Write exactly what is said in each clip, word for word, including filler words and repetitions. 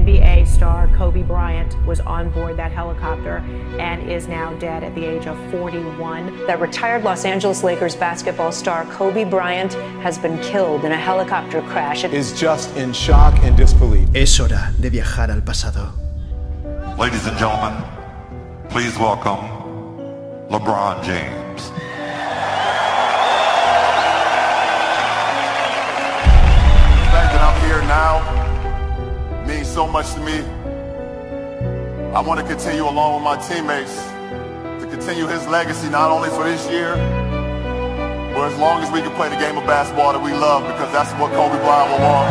N B A star Kobe Bryant was on board that helicopter and is now dead at the age of forty-one. That retired Los Angeles Lakers basketball star Kobe Bryant has been killed in a helicopter crash. Is just in shock and disbelief. Es hora de viajar al pasado. Ladies and gentlemen, please welcome LeBron James. Now means so much to me. I want to continue along with my teammates to continue his legacy not only for this year, but as long as we can play the game of basketball that we love, because that's what Kobe Bryant will want.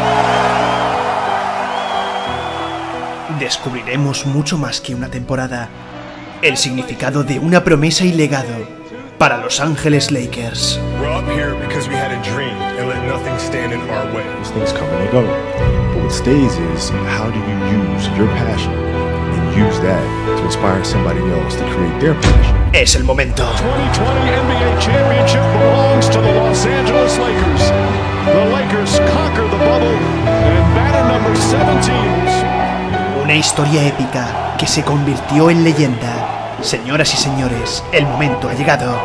Descubriremos mucho más que una temporada, el significado de una promesa y legado para Los Ángeles Lakers. We're up here because we had a dream and let nothing stand in our way. These things come and they go. But what stays is how do you use your passion and use that to inspire somebody else to create their passion. Es el momento. twenty twenty N B A Championship belongs to the Los Angeles Lakers. The Lakers conquer the bubble and batter number seventeen. Una historia épica que se convirtió en leyenda. Señoras y señores, el momento ha llegado.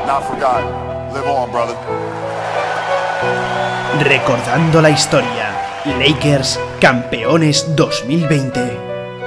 Recordando la historia, Lakers campeones dos mil veinte.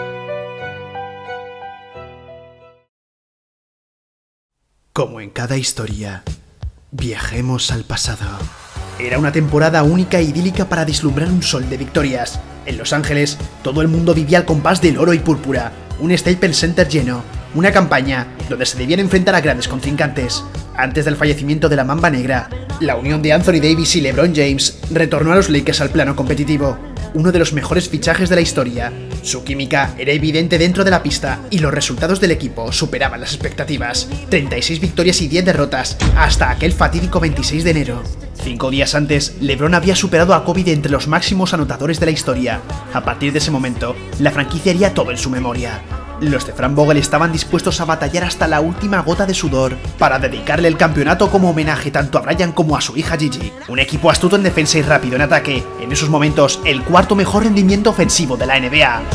Como en cada historia, viajemos al pasado. Era una temporada única e idílica para vislumbrar un sol de victorias. En Los Ángeles, todo el mundo vivía al compás del oro y púrpura, un Staples Center lleno, una campaña donde se debían enfrentar a grandes contrincantes. Antes del fallecimiento de la Mamba Negra, la unión de Anthony Davis y LeBron James retornó a los Lakers al plano competitivo, uno de los mejores fichajes de la historia. Su química era evidente dentro de la pista y los resultados del equipo superaban las expectativas. treinta y seis victorias y diez derrotas, hasta aquel fatídico veintiséis de enero. Cinco días antes, LeBron había superado a Kobe de entre los máximos anotadores de la historia. A partir de ese momento, la franquicia haría todo en su memoria. Los de Frank Vogel estaban dispuestos a batallar hasta la última gota de sudor para dedicarle el campeonato como homenaje tanto a Bryant como a su hija Gigi. Un equipo astuto en defensa y rápido en ataque, en esos momentos el cuarto mejor rendimiento ofensivo de la N B A.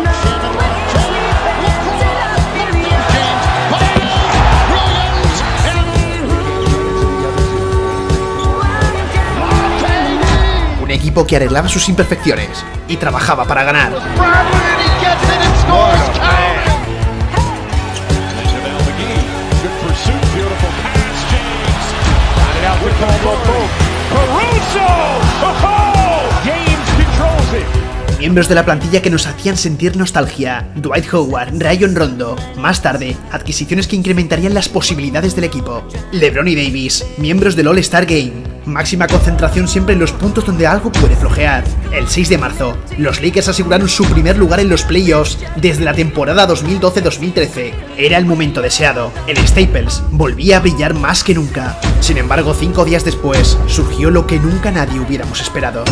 Un equipo que arreglaba sus imperfecciones y trabajaba para ganar. Miembros de la plantilla que nos hacían sentir nostalgia: Dwight Howard, Rajon Rondo. Más tarde, adquisiciones que incrementarían las posibilidades del equipo: LeBron y Davis, miembros del All-Star Game. Máxima concentración siempre en los puntos donde algo puede flojear. El seis de marzo, los Lakers aseguraron su primer lugar en los playoffs desde la temporada dos mil doce dos mil trece. Era el momento deseado. El Staples volvía a brillar más que nunca. Sin embargo, cinco días después, surgió lo que nunca nadie hubiéramos esperado.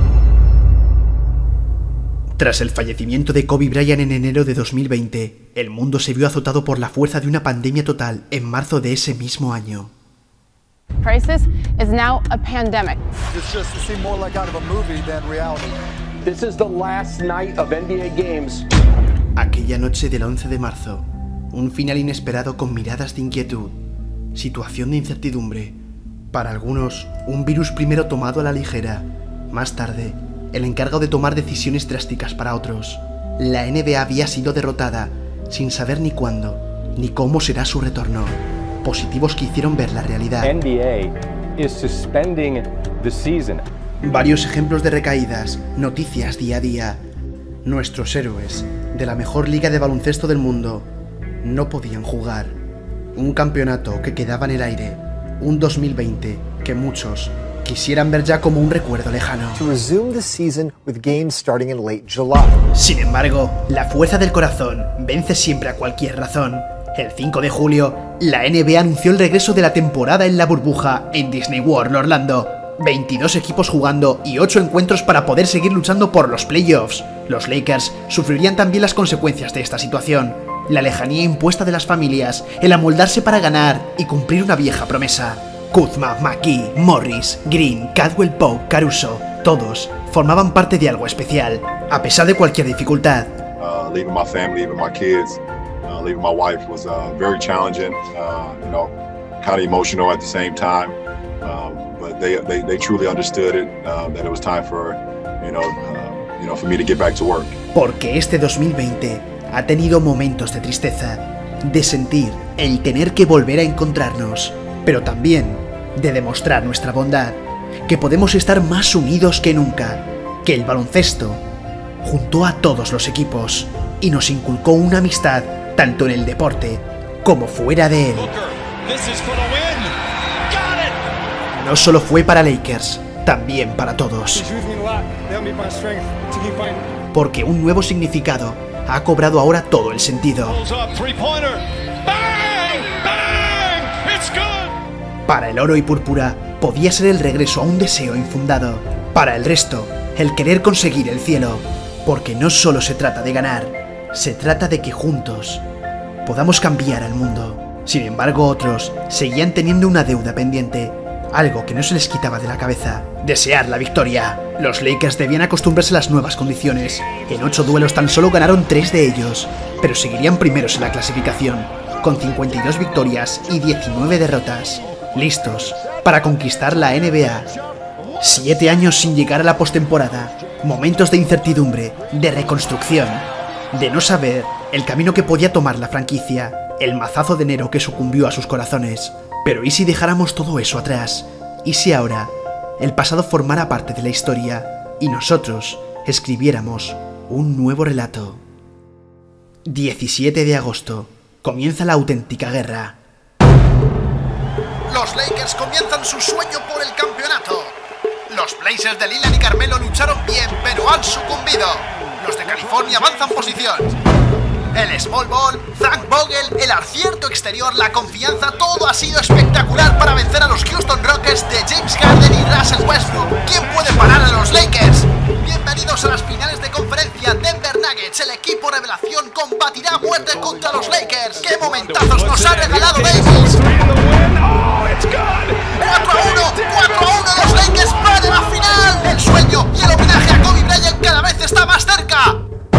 Tras el fallecimiento de Kobe Bryant en enero de dos mil veinte, el mundo se vio azotado por la fuerza de una pandemia total en marzo de ese mismo año. Crisis is now a pandemic. It's just to seem more like out of a movie than reality. This is the last night of N B A games. Aquella noche del once de marzo, un final inesperado con miradas de inquietud, situación de incertidumbre. Para algunos, un virus primero tomado a la ligera, más tarde, el encargo de tomar decisiones drásticas para otros. La N B A había sido derrotada, sin saber ni cuándo, ni cómo será su retorno. Positivos que hicieron ver la realidad. N B A is suspending the season. Varios ejemplos de recaídas, noticias día a día. Nuestros héroes, de la mejor liga de baloncesto del mundo, no podían jugar. Un campeonato que quedaba en el aire. Un dos mil veinte que muchos quisieran ver ya como un recuerdo lejano. Sin embargo, la fuerza del corazón vence siempre a cualquier razón. El cinco de julio, la N B A anunció el regreso de la temporada en la burbuja en Disney World Orlando. veintidós equipos jugando y ocho encuentros para poder seguir luchando por los playoffs. Los Lakers sufrirían también las consecuencias de esta situación. La lejanía impuesta de las familias, el amoldarse para ganar y cumplir una vieja promesa. Kuzma, McGee, Morris, Green, Caldwell Pope, Caruso. Todos formaban parte de algo especial, a pesar de cualquier dificultad. Uh, leaving my family, leaving my kids, uh, leaving my wife was uh, very challenging, uh, you know, kind of emotional at the same time. Um, but they, they, they truly understood it, uh, that it was time for, you know, uh, you know, for me to get back to work. Porque este dos mil veinte ha tenido momentos de tristeza, de sentir el tener que volver a encontrarnos, pero también de demostrar nuestra bondad, que podemos estar más unidos que nunca, que el baloncesto juntó a todos los equipos y nos inculcó una amistad tanto en el deporte como fuera de él. No solo fue para Lakers, también para todos. Porque un nuevo significado ha cobrado ahora todo el sentido. Para el oro y púrpura podía ser el regreso a un deseo infundado. Para el resto, el querer conseguir el cielo. Porque no solo se trata de ganar, se trata de que juntos podamos cambiar al mundo. Sin embargo, otros seguían teniendo una deuda pendiente, algo que no se les quitaba de la cabeza: desear la victoria. Los Lakers debían acostumbrarse a las nuevas condiciones. En ocho duelos tan solo ganaron tres de ellos, pero seguirían primeros en la clasificación, con cincuenta y dos victorias y diecinueve derrotas, listos para conquistar la N B A. Siete años sin llegar a la postemporada, momentos de incertidumbre, de reconstrucción, de no saber el camino que podía tomar la franquicia, el mazazo de enero que sucumbió a sus corazones. Pero ¿y si dejáramos todo eso atrás? ¿Y si ahora el pasado formara parte de la historia y nosotros escribiéramos un nuevo relato? diecisiete de agosto. Comienza la auténtica guerra. Los Lakers comienzan su sueño por el campeonato. Los Blazers de Lillard y Carmelo lucharon bien, pero han sucumbido. Los de California avanzan posición. El small ball, Frank Vogel, el acierto exterior, la confianza, todo ha sido espectacular para vencer a los Houston Rockets de James Harden y Russell Westbrook. ¿Quién puede parar a los Lakers? Bienvenidos a las finales de conferencia. Denver Nuggets, el equipo revelación, combatirá a muerte contra los Lakers. ¡Qué momentazos nos ha regalado Davis! cuatro a uno, cuatro a uno, los Lakers van a la final. El sueño y el homenaje a Kobe Bryant cada vez está más cerca.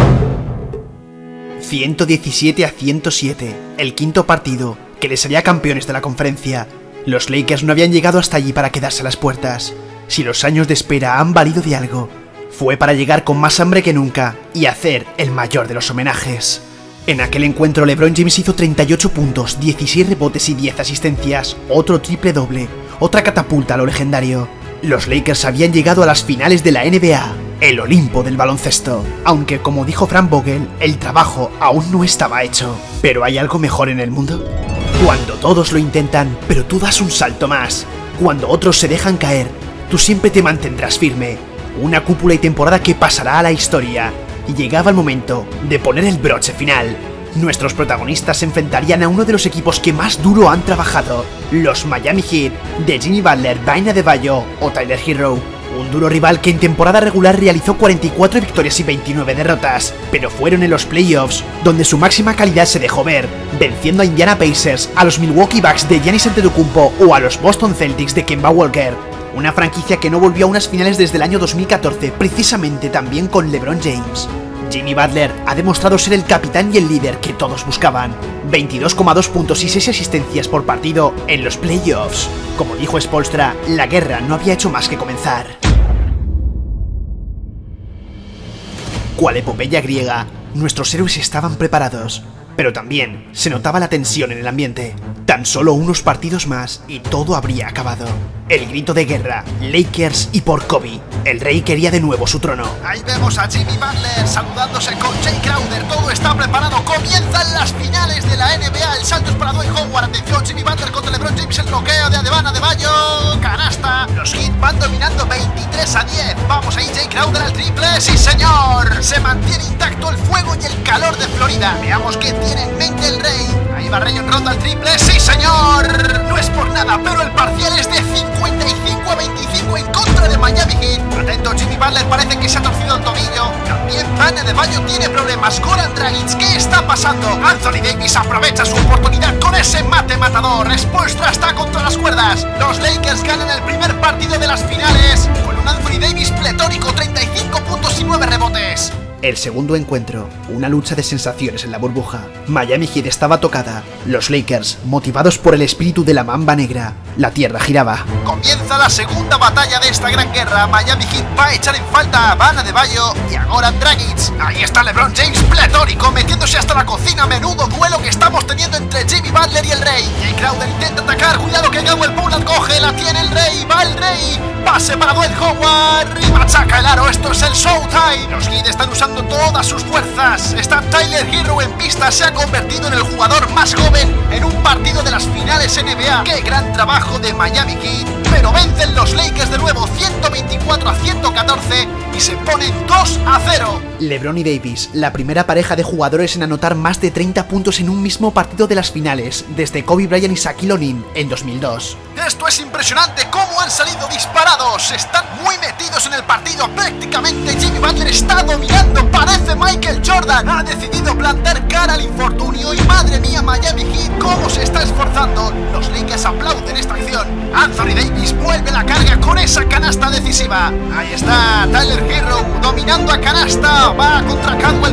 ciento diecisiete a ciento siete, el quinto partido que les haría campeones de la conferencia. Los Lakers no habían llegado hasta allí para quedarse a las puertas. Si los años de espera han valido de algo, fue para llegar con más hambre que nunca y hacer el mayor de los homenajes. En aquel encuentro LeBron James hizo treinta y ocho puntos, dieciséis rebotes y diez asistencias, otro triple doble, otra catapulta a lo legendario. Los Lakers habían llegado a las finales de la N B A, el Olimpo del baloncesto. Aunque, como dijo Frank Vogel, el trabajo aún no estaba hecho. ¿Pero hay algo mejor en el mundo? Cuando todos lo intentan, pero tú das un salto más. Cuando otros se dejan caer, tú siempre te mantendrás firme. Una cúpula y temporada que pasará a la historia. Y llegaba el momento de poner el broche final. Nuestros protagonistas se enfrentarían a uno de los equipos que más duro han trabajado, los Miami Heat, de Jimmy Butler, Bam Adebayo o Tyler Herro. Un duro rival que en temporada regular realizó cuarenta y cuatro victorias y veintinueve derrotas, pero fueron en los playoffs donde su máxima calidad se dejó ver, venciendo a Indiana Pacers, a los Milwaukee Bucks de Giannis Antetokounmpo o a los Boston Celtics de Kemba Walker. Una franquicia que no volvió a unas finales desde el año dos mil catorce, precisamente también con LeBron James. Jimmy Butler ha demostrado ser el capitán y el líder que todos buscaban. veintidós coma dos puntos y seis asistencias por partido en los playoffs. Como dijo Spoelstra, la guerra no había hecho más que comenzar. Cual epopeya griega, nuestros héroes estaban preparados, pero también se notaba la tensión en el ambiente. Tan solo unos partidos más y todo habría acabado. El grito de guerra, Lakers y por Kobe. El rey quería de nuevo su trono. Ahí vemos a Jimmy Butler saludándose con Jay Crowder. Todo está preparado. Comienzan las finales de la N B A. El salto es para Dwight Howard. Atención, Jimmy Butler contra LeBron James. El bloqueo de Adebayo, Adebayo. Canasta. Los Heat van dominando veintitrés a diez. Vamos ahí, Jay Crowder al triple. ¡Sí, señor! Se mantiene intacto el fuego y el calor de Florida. Veamos qué tiene en mente el rey. Ahí va Rayon Rondo al triple. ¡Sí, señor! No es por nada, pero el parcial es de cincuenta y cinco a veinticinco en contra de Miami Heat. Atento, Jimmy Butler parece que se ha torcido el tobillo. También Bam Adebayo tiene problemas. Goran Dragic, ¿qué está pasando? Anthony Davis aprovecha su oportunidad con ese mate matador. Spoelstra está contra las cuerdas. Los Lakers ganan el primer partido de las finales con un Anthony Davis pletórico. El segundo encuentro, una lucha de sensaciones en la burbuja. Miami Heat estaba tocada. Los Lakers, motivados por el espíritu de la mamba negra, la tierra giraba. Comienza la segunda batalla de esta gran guerra. Miami Heat va a echar en falta a Bana Adebayo y a Goran Dragic. Ahí está LeBron James pletórico, metiéndose hasta la cocina. Menudo duelo que estamos teniendo entre Jimmy Butler y el Rey. Jay Crowder intenta atacar, cuidado que Gawel Pollard coge, la tiene el Rey, va el Rey. Pase para Dwight Howard y machaca el aro. Esto es el Showtime. Los Heat están usando todas sus fuerzas. Está Tyler Herro en pista. Se ha convertido en el jugador más joven en un partido de las finales N B A. ¡Qué gran trabajo de Miami Heat! Pero vencen los Lakers de nuevo ciento veinticuatro a ciento catorce y se ponen dos a cero. LeBron y Davis, la primera pareja de jugadores en anotar más de treinta puntos en un mismo partido de las finales, desde Kobe Bryant y Shaquille O'Neal en dos mil dos. Esto es impresionante, cómo han salido disparados. Están muy metidos en el partido. Prácticamente Jimmy Butler está dominando. Parece Michael Jordan. Ha decidido plantar cara al infortunio. Y madre mía, Miami Heat, cómo se está esforzando. Los Lakers aplauden esta acción. Anthony Davis vuelve la carga con esa canasta decisiva. Ahí está Tyler Herro dominando a canasta. Va contra Caldwell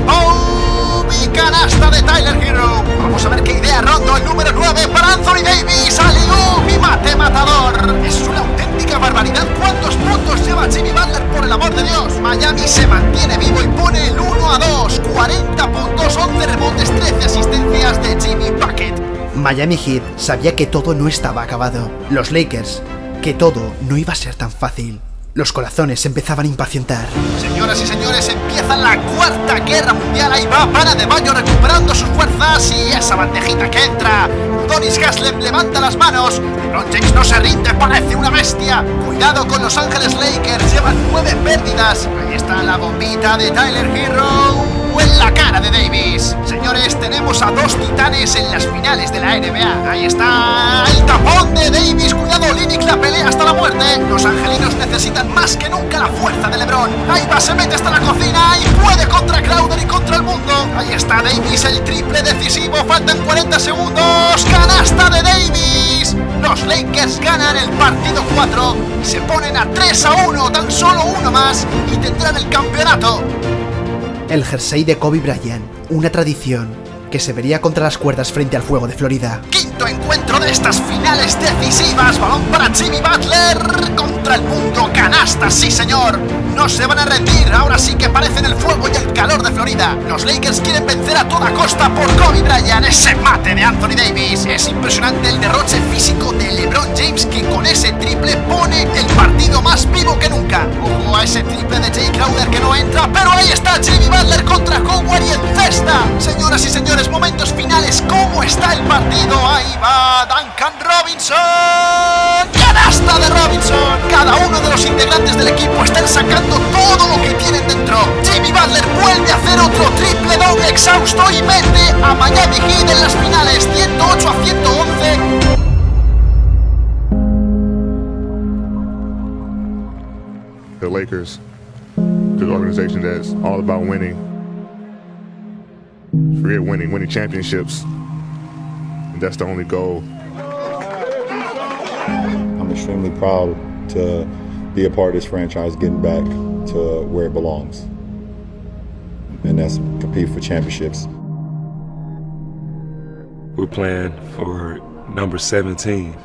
Pope y canasta de Tyler Herro. Vamos a ver qué idea Rondo, el número nueve para Anthony Davis. ¡Aliú! ¡Mi mate matador! Es una auténtica barbaridad. ¿Cuántos puntos lleva Jimmy Butler, por el amor de Dios? Miami se mantiene vivo y pone el uno a dos. cuarenta puntos, once rebotes, trece asistencias de Jimmy Bucket. Miami Heat sabía que todo no estaba acabado. Los Lakers, que todo no iba a ser tan fácil. Los corazones se empezaban a impacientar. Señoras y señores, empieza la cuarta guerra mundial. Ahí va Bana Adebayo recuperando sus fuerzas y esa bandejita que entra. Udonis Haslem levanta las manos. LeBron James no se rinde, parece una bestia. Cuidado con Los Ángeles Lakers, llevan nueve pérdidas. Ahí está la bombita de Tyler Herro en la cara de Davis. Señores, tenemos a dos titanes en las finales de la N B A. Ahí está el tapón de Davis. Cuidado, Olynyk, la pelea hasta la muerte. Los angelinos necesitan más que nunca la fuerza de LeBron. Ahí va, se mete hasta la cocina y puede contra Crowder y contra el mundo. Ahí está Davis, el triple decisivo. Faltan cuarenta segundos. Canasta de Davis. Los Lakers ganan el partido cuatro y se ponen a tres a uno. Tan solo uno más y tendrán el campeonato. El jersey de Kobe Bryant, una tradición que se vería contra las cuerdas frente al fuego de Florida. Quinto encuentro de estas finales decisivas. Balón para Jimmy Butler contra el mundo. Canasta, sí señor. No se van a rendir. Ahora sí que parecen el fuego y el calor de Florida. Los Lakers quieren vencer a toda costa por Kobe Bryant. Ese mate de Anthony Davis. Es impresionante el derroche físico de LeBron James, que con ese triple pone el partido más vivo que nunca. Ojo a ese triple de Jay Crowder que no entra, pero ahí está Jimmy Butler contra Howard y en cesta. Señoras y señores, momentos finales. ¿Cómo está el partido? Ahí va Duncan Robinson. Canasta de Robinson. Cada uno de los integrantes del equipo están sacando todo lo que tienen dentro. Jimmy Butler vuelve a hacer otro triple doble exhausto y mete a Miami Heat en las finales ciento ocho a ciento once. The Lakers, the organization that's all about winning. Forget winning, winning championships. And that's the only goal. I'm extremely proud to be a part of this franchise, getting back to where it belongs. And that's compete for championships. We're playing for number seventeen.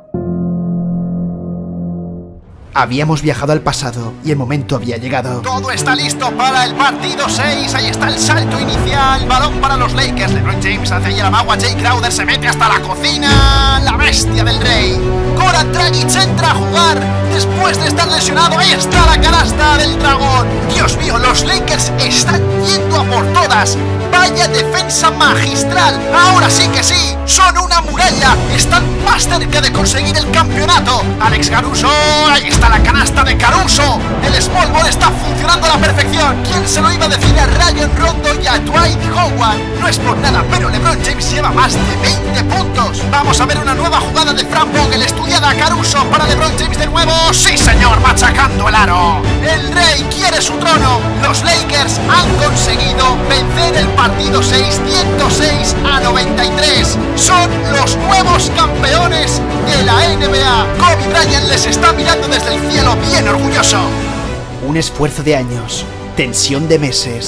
Habíamos viajado al pasado y el momento había llegado. Todo está listo para el partido seis. Ahí está el salto inicial. Balón para los Lakers. LeBron James hace ahí el amago a Jay Crowder. Se mete hasta la cocina. La bestia del Rey. Goran Dragic entra a jugar después de estar lesionado. Ahí está la canasta del dragón. Dios mío, los Lakers están yendo a por todas. Vaya defensa magistral. Ahora sí que sí. Son una muralla. Están más cerca de conseguir el campeonato. Alex Caruso. Ahí está la canasta de Caruso. El small ball está funcionando a la perfección. ¿Quién se lo iba a decir a Rajon Rondo y a Dwight Howard? No es por nada, pero LeBron James lleva más de veinte puntos. Vamos a ver una nueva jugada de Frank Vogel, estudiada a Caruso para LeBron James de nuevo. ¡Sí, señor! Machacando el aro. El Rey quiere su trono. Los Lakers han conseguido vencer el partido seis, ciento seis a noventa y tres. Son los nuevos campeones de la N B A. Kobe Bryant les está mirando desde el cielo bien orgulloso. Un esfuerzo de años, tensión de meses.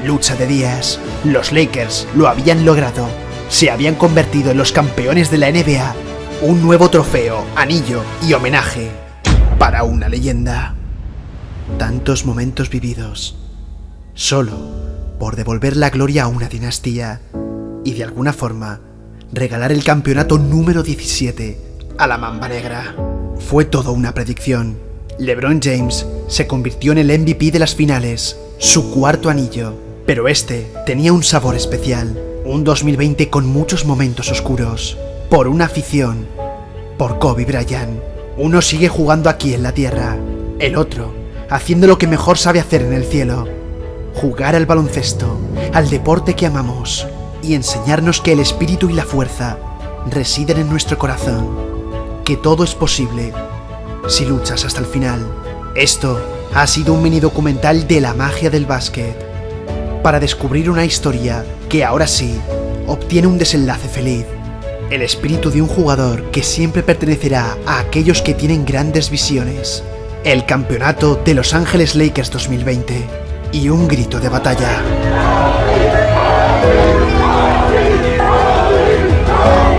lucha de días. Los Lakers lo habían logrado. Se habían convertido en los campeones de la N B A. Un nuevo trofeo, anillo y homenaje para una leyenda. Tantos momentos vividos, solo por devolver la gloria a una dinastía y de alguna forma regalar el campeonato número diecisiete a la Mamba Negra. Fue todo una predicción. LeBron James se convirtió en el M V P de las finales, su cuarto anillo, pero este tenía un sabor especial, un dos mil veinte con muchos momentos oscuros, por una afición, por Kobe Bryant. Uno sigue jugando aquí en la tierra, el otro haciendo lo que mejor sabe hacer en el cielo, jugar al baloncesto, al deporte que amamos, y enseñarnos que el espíritu y la fuerza residen en nuestro corazón, que todo es posible si luchas hasta el final. Esto ha sido un mini documental de la magia del básquet, para descubrir una historia que ahora sí obtiene un desenlace feliz. El espíritu de un jugador que siempre pertenecerá a aquellos que tienen grandes visiones. El campeonato de Los Ángeles Lakers dos mil veinte y un grito de batalla.